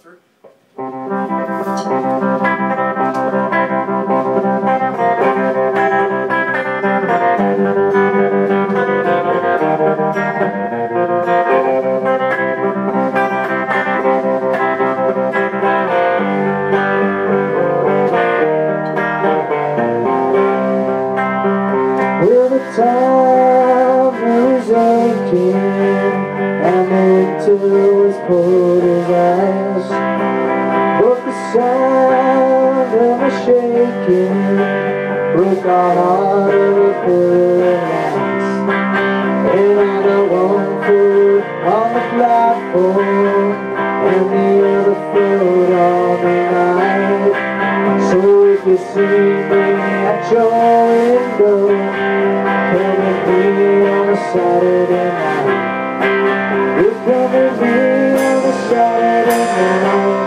through. Well, the time was aching and the winter was cold as ice, but the sound of my shaking broke our heart of a pillar of ice. And I got one foot on the platform and the other foot on the night. So if you see me at your window, come with me on a Saturday night. You come with me on a Saturday night.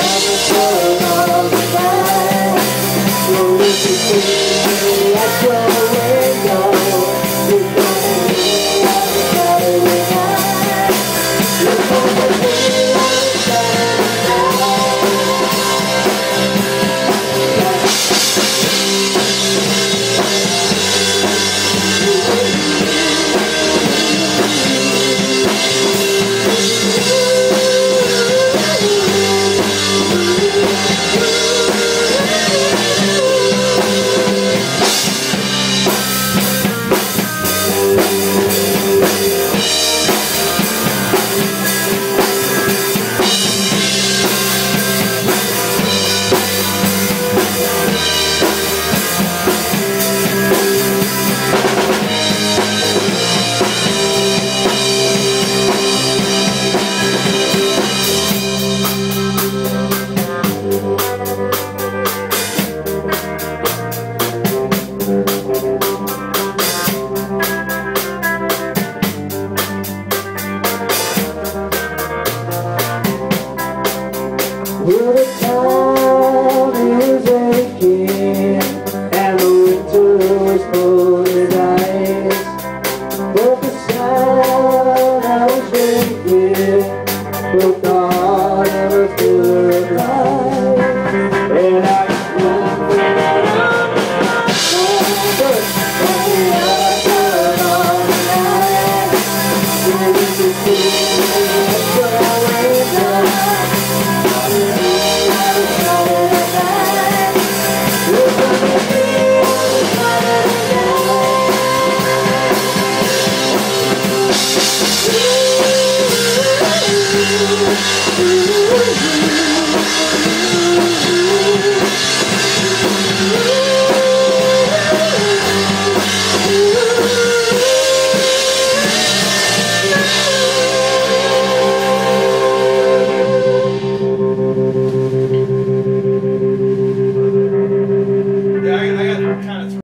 Let's go.